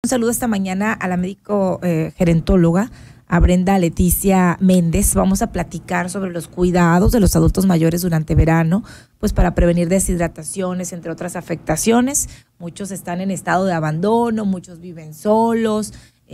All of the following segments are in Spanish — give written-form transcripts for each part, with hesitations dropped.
Un saludo esta mañana a la médico gerontóloga, a Brenda Leticia Méndez. Vamos a platicar sobre los cuidados de los adultos mayores durante verano, pues para prevenir deshidrataciones, entre otras afectaciones. Muchos están en estado de abandono, muchos viven solos,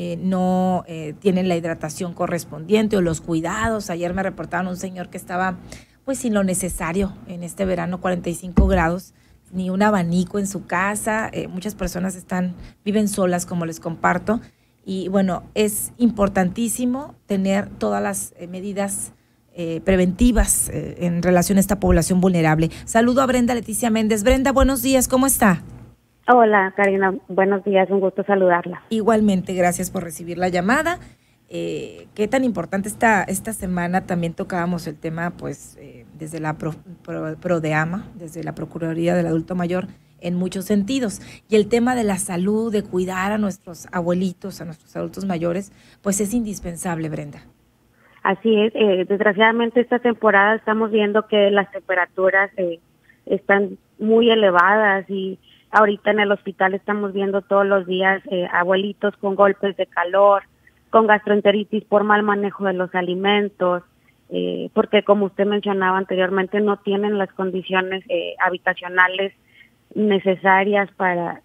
no tienen la hidratación correspondiente o los cuidados. Ayer me reportaron un señor que estaba pues sin lo necesario en este verano, 45 grados, ni un abanico en su casa. Muchas personas viven solas, como les comparto. Y bueno, es importantísimo tener todas las medidas preventivas en relación a esta población vulnerable. Saludo a Brenda Leticia Méndez. Brenda, buenos días, ¿cómo está? Hola, Karina, buenos días, un gusto saludarla. Igualmente, gracias por recibir la llamada. Qué tan importante esta semana. También tocábamos el tema, pues, desde la PRODEAMA, desde la Procuraduría del Adulto Mayor, en muchos sentidos. Y el tema de la salud, de cuidar a nuestros abuelitos, a nuestros adultos mayores, pues es indispensable, Brenda. Así es, desgraciadamente esta temporada estamos viendo que las temperaturas están muy elevadas y ahorita en el hospital estamos viendo todos los días abuelitos con golpes de calor, con gastroenteritis por mal manejo de los alimentos, porque como usted mencionaba anteriormente, no tienen las condiciones habitacionales necesarias para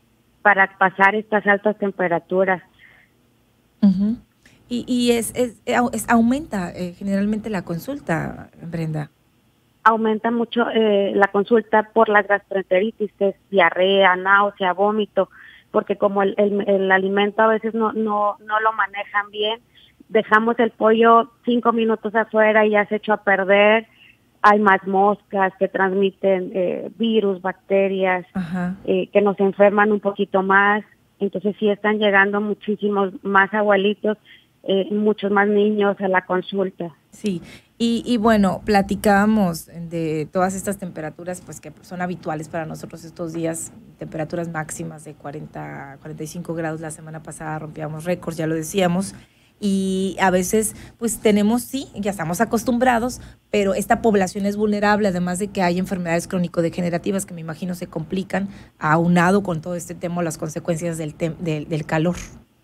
pasar estas altas temperaturas. Uh-huh. Y aumenta generalmente la consulta, Brenda. Aumenta mucho la consulta por las gastroenteritis, que es diarrea, náusea, vómito, porque como el alimento a veces no lo manejan bien, dejamos el pollo 5 minutos afuera y ya se echó a perder. Hay más moscas que transmiten virus, bacterias, que nos enferman un poquito más. Entonces sí están llegando muchísimos más abuelitos, muchos más niños a la consulta. Sí, y bueno, platicábamos de todas estas temperaturas, pues que son habituales para nosotros estos días, temperaturas máximas de 40, 45 grados. La semana pasada rompíamos récords, ya lo decíamos. Y a veces pues ya estamos acostumbrados, pero esta población es vulnerable, además de que hay enfermedades crónico-degenerativas que me imagino se complican, aunado con todo este tema, las consecuencias del calor.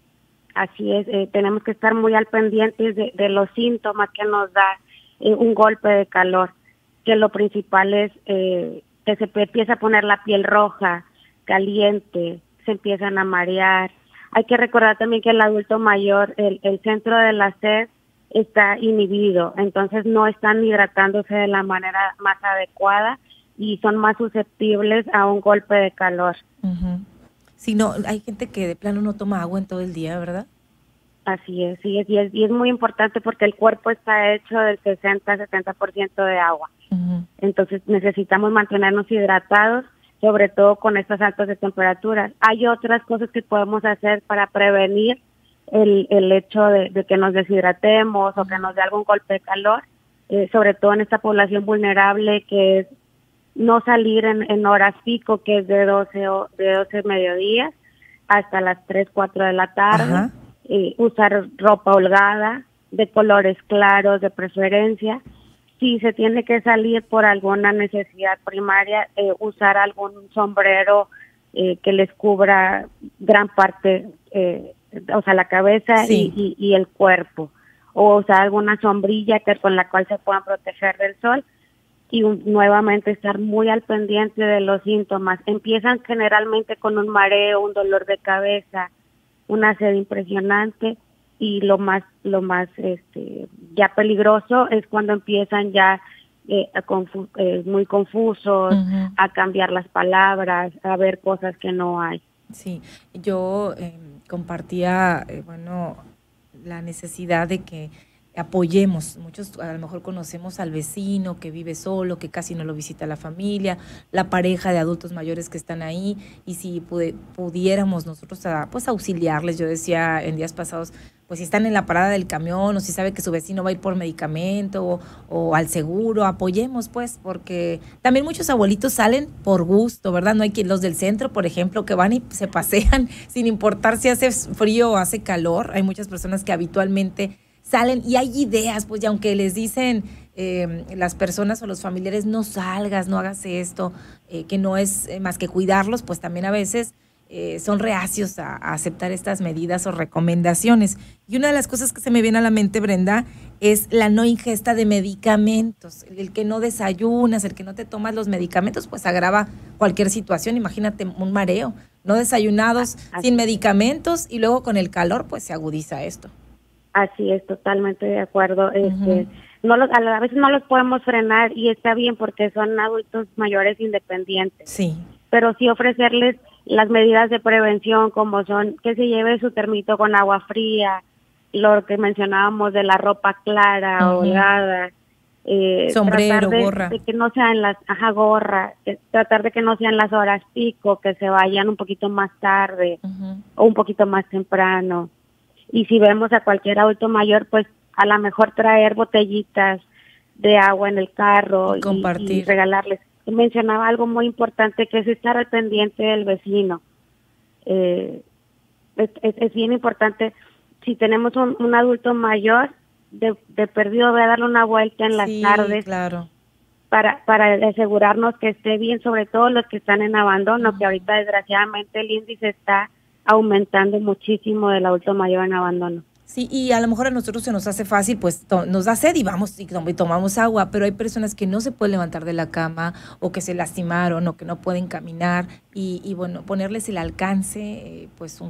Así es, tenemos que estar muy al pendiente de los síntomas que nos da un golpe de calor, que lo principal es que se empieza a poner la piel roja, caliente, se empiezan a marear. Hay que recordar también que el adulto mayor, el centro de la sed está inhibido, entonces no están hidratándose de la manera más adecuada y son más susceptibles a un golpe de calor. Uh-huh. Sí, no, hay gente que de plano no toma agua en todo el día, ¿verdad? Así es, sí, y es muy importante porque el cuerpo está hecho del 60-70% de agua. Uh-huh. Entonces necesitamos mantenernos hidratados, sobre todo con estas altas de temperaturas. Hay otras cosas que podemos hacer para prevenir el hecho de que nos deshidratemos o que nos dé algún golpe de calor, sobre todo en esta población vulnerable, que es no salir en horas pico, que es de 12 mediodía hasta las 3, 4 de la tarde, usar ropa holgada, de colores claros de preferencia. Si se tiene que salir por alguna necesidad primaria, usar algún sombrero que les cubra gran parte, o sea, la cabeza y el cuerpo, o usar alguna sombrilla con la cual se puedan proteger del sol. Y nuevamente estar muy al pendiente de los síntomas. Empiezan generalmente con un mareo, un dolor de cabeza, una sed impresionante, y lo más ya peligroso es cuando empiezan ya muy confusos, uh-huh, a cambiar las palabras, a ver cosas que no hay. Sí, yo compartía, la necesidad de que apoyemos. Muchos a lo mejor conocemos al vecino que vive solo, que casi no lo visita la familia, la pareja de adultos mayores que están ahí, y si pudiéramos nosotros pues auxiliarles. Yo decía en días pasados, pues si están en la parada del camión o si sabe que su vecino va a ir por medicamento o al seguro, apoyemos pues, porque también muchos abuelitos salen por gusto, ¿verdad? No hay los del centro, por ejemplo, que van y se pasean sin importar si hace frío o hace calor. Hay muchas personas que habitualmente salen y hay ideas, pues, y aunque les dicen las personas o los familiares, no salgas, no hagas esto, que no es más que cuidarlos, pues también a veces son reacios a aceptar estas medidas o recomendaciones. Y una de las cosas que se me viene a la mente, Brenda, es la no ingesta de medicamentos. El que no desayunas, el que no te tomas los medicamentos, pues agrava cualquier situación. Imagínate un mareo, no desayunados, sin medicamentos, y luego con el calor, pues se agudiza esto. Así es, totalmente de acuerdo. A veces no los podemos frenar y está bien porque son adultos mayores independientes. Sí. Pero sí ofrecerles las medidas de prevención, como son que se lleve su termito con agua fría, lo que mencionábamos de la ropa clara, holgada, sombrero, gorra, de que no sean gorra, tratar de que no sean las horas pico, que se vayan un poquito más tarde o un poquito más temprano. Y si vemos a cualquier adulto mayor, pues a lo mejor traer botellitas de agua en el carro y regalarles. Mencionaba algo muy importante, que es estar al pendiente del vecino. Es bien importante, si tenemos un adulto mayor, de perdido, voy a darle una vuelta en las tardes, claro, para asegurarnos que esté bien, sobre todo los que están en abandono, que ahorita desgraciadamente el índice está aumentando muchísimo del adulto mayor en abandono. Sí, y a lo mejor a nosotros se nos hace fácil, pues nos da sed y vamos y tomamos agua, pero hay personas que no se pueden levantar de la cama o que se lastimaron o que no pueden caminar y bueno, ponerles el alcance, pues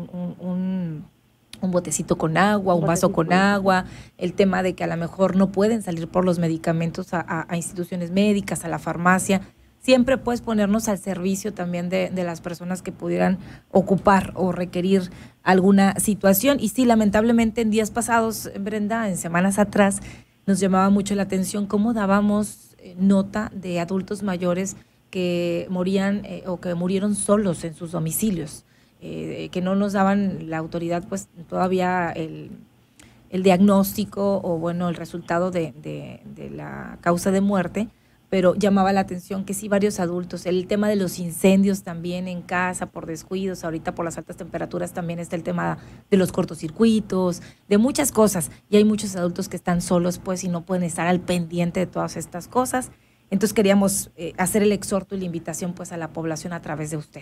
un botecito con agua, un vaso con agua, el tema de que a lo mejor no pueden salir por los medicamentos a instituciones médicas, a la farmacia. Siempre puedes ponernos al servicio también de las personas que pudieran ocupar o requerir alguna situación. Y sí, lamentablemente en días pasados, Brenda, en semanas atrás, nos llamaba mucho la atención cómo dábamos nota de adultos mayores que morían o que murieron solos en sus domicilios, que no nos daban la autoridad, pues todavía el diagnóstico o bueno, el resultado de la causa de muerte, pero llamaba la atención que sí, varios adultos, el tema de los incendios también en casa por descuidos, ahorita por las altas temperaturas también está el tema de los cortocircuitos, de muchas cosas, y hay muchos adultos que están solos pues y no pueden estar al pendiente de todas estas cosas. Entonces queríamos hacer el exhorto y la invitación pues a la población a través de usted.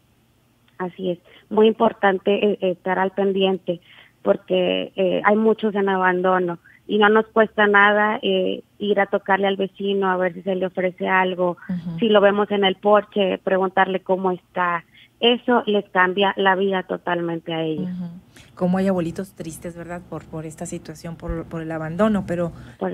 Así es, muy importante estar al pendiente porque hay muchos en abandono. Y no nos cuesta nada ir a tocarle al vecino a ver si se le ofrece algo, si lo vemos en el porche, preguntarle cómo está. Eso les cambia la vida totalmente a ellos. Como hay abuelitos tristes, ¿verdad? Por esta situación, por el abandono, pero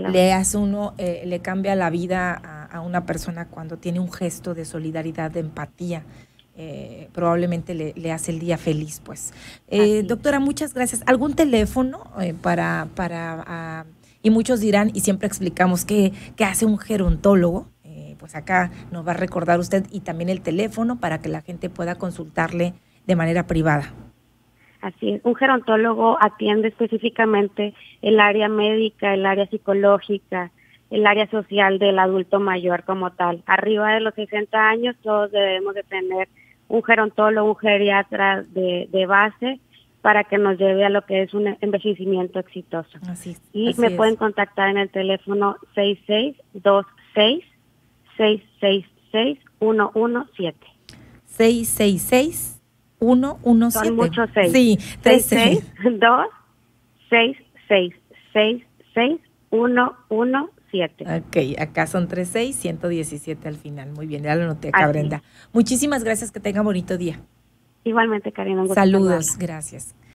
le cambia la vida a una persona cuando tiene un gesto de solidaridad, de empatía. Probablemente le hace el día feliz, pues. Doctora, muchas gracias. ¿Algún teléfono y muchos dirán, y siempre explicamos qué hace un gerontólogo? Pues acá nos va a recordar usted, y también el teléfono para que la gente pueda consultarle de manera privada. Así es, un gerontólogo atiende específicamente el área médica, el área psicológica, el área social del adulto mayor como tal. Arriba de los 60 años todos debemos de tener un gerontólogo, un geriatra de base para que nos lleve a lo que es un envejecimiento exitoso. Así me pueden contactar en el teléfono 6626-666-117. 666-117. Son muchos 6. Sí, 662-666-117. Ok, acá son 36-117 al final. Muy bien, ya lo noté acá, Brenda. Muchísimas gracias, que tenga bonito día. Igualmente, Karina. Saludos, gracias.